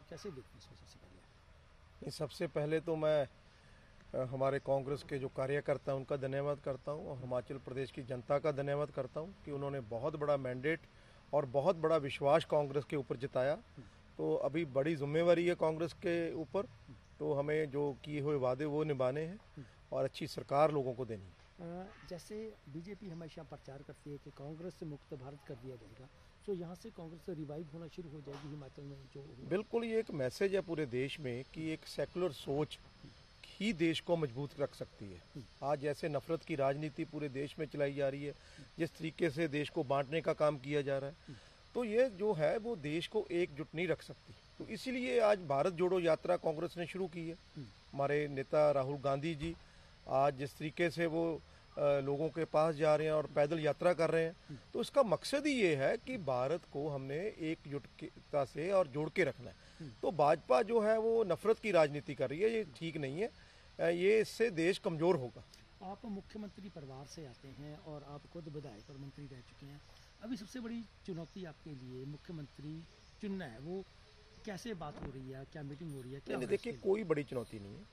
कैसे देखते हैं इसमें सबसे पहले? सबसे पहले तो मैं हमारे कांग्रेस के जो कार्यकर्ता हैं उनका धन्यवाद करता हूं और हिमाचल प्रदेश की जनता का धन्यवाद करता हूं कि उन्होंने बहुत बड़ा मैंडेट और बहुत बड़ा विश्वास कांग्रेस के ऊपर जताया। तो अभी बड़ी जिम्मेवारी है कांग्रेस के ऊपर, तो हमें जो किए हुए वादे वो निभाने हैं और अच्छी सरकार लोगों को देनी है। जैसे बीजेपी हमेशा प्रचार करती है कि कांग्रेस से मुक्त भारत कर दिया जाएगा, तो यहाँ से कांग्रेस रिवाइव होना शुरू हो जाएगी हिमाचल में जो? बिल्कुल, ये एक मैसेज है पूरे देश में कि एक सेकुलर सोच ही देश को मजबूत रख सकती है। आज जैसे नफरत की राजनीति पूरे देश में चलाई जा रही है, जिस तरीके से देश को बांटने का काम किया जा रहा है, तो ये जो है वो देश को एकजुट नहीं रख सकती। तो इसीलिए आज भारत जोड़ो यात्रा कांग्रेस ने शुरू की है। हमारे नेता राहुल गांधी जी आज जिस तरीके से वो लोगों के पास जा रहे हैं और पैदल यात्रा कर रहे हैं, तो इसका मकसद ही ये है कि भारत को हमने एकजुटता से और जोड़ के रखना है। तो भाजपा जो है वो नफरत की राजनीति कर रही है, ये ठीक नहीं है, ये इससे देश कमज़ोर होगा। आप मुख्यमंत्री परिवार से आते हैं और आप खुद विधायक और मंत्री रह चुके हैं। अभी सबसे बड़ी चुनौती आपके लिए मुख्यमंत्री चुनना है, वो कैसे बात हो रही है, क्या मीटिंग हो रही है? क्या देखिए, कोई बड़ी चुनौती नहीं है।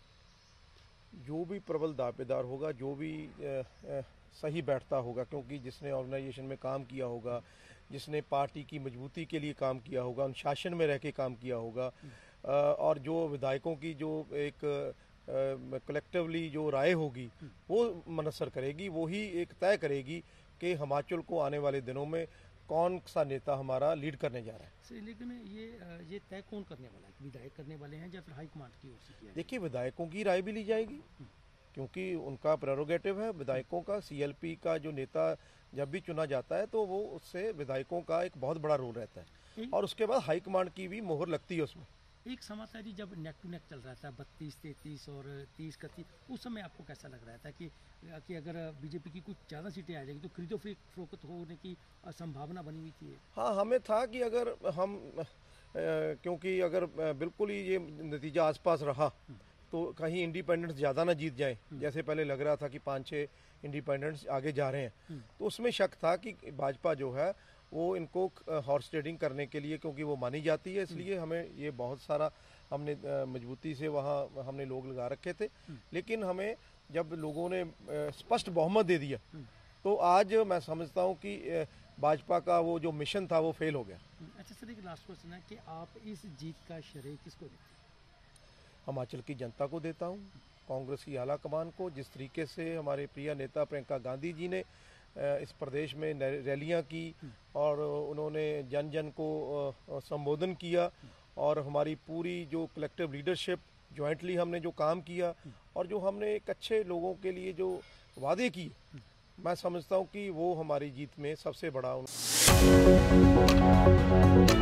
जो भी प्रबल दावेदार होगा, जो भी सही बैठता होगा, क्योंकि जिसने ऑर्गेनाइजेशन में काम किया होगा, जिसने पार्टी की मजबूती के लिए काम किया होगा, अनुशासन में रह के काम किया होगा, और जो विधायकों की जो एक कलेक्टिवली जो राय होगी वो मनसर करेगी, वो ही एक तय करेगी कि हिमाचल को आने वाले दिनों में कौन सा नेता हमारा लीड करने जा रहा है। लेकिन ये तय कौन करने वाला है? विधायक करने वाले हैं या फिर हाईकमांड की ओर से किया? देखिए, विधायकों की राय भी ली जाएगी क्योंकि उनका प्रेरोगेटिव है विधायकों का। सीएलपी का जो नेता जब भी चुना जाता है तो वो उससे विधायकों का एक बहुत बड़ा रोल रहता है और उसके बाद हाईकमांड की भी मोहर लगती है उसमें। एक समय था जी जब नेक टू नेक चल रहा था 32-33 और 30-31, उस समय आपको कैसा लग रहा था कि अगर बीजेपी की कुछ ज़्यादा सीटें आ जाएगी तो खरीदो फरोख्त होने की संभावना बनी हुई थी? हाँ, हमें था कि अगर हम क्योंकि अगर बिल्कुल ही ये नतीजा आसपास रहा तो कहीं इंडिपेंडेंट्स ज़्यादा ना जीत जाएं, जैसे पहले लग रहा था कि 5-6 इंडिपेंडेंट्स आगे जा रहे हैं, तो उसमें शक था कि भाजपा जो है वो इनको हॉर्स ट्रेडिंग करने के लिए, क्योंकि वो मानी जाती है, इसलिए हमें ये बहुत सारा हमने मजबूती से वहाँ हमने लोग लगा रखे थे। लेकिन हमें जब लोगों ने स्पष्ट बहुमत दे दिया तो आज मैं समझता हूँ कि भाजपा का वो जो मिशन था वो फेल हो गया। अच्छा सर, एक लास्ट क्वेश्चन है कि आप इस जीत का श्रेय किसको देते हैं? हिमाचल की जनता को देता हूँ, कांग्रेस की आला कमान को। जिस तरीके से हमारे प्रिय नेता प्रियंका गांधी जी ने इस प्रदेश में रैलियां की और उन्होंने जन जन को संबोधन किया और हमारी पूरी जो कलेक्टिव लीडरशिप जॉइंटली हमने जो काम किया और जो हमने एक अच्छे लोगों के लिए जो वादे किए, मैं समझता हूं कि वो हमारी जीत में सबसे बड़ा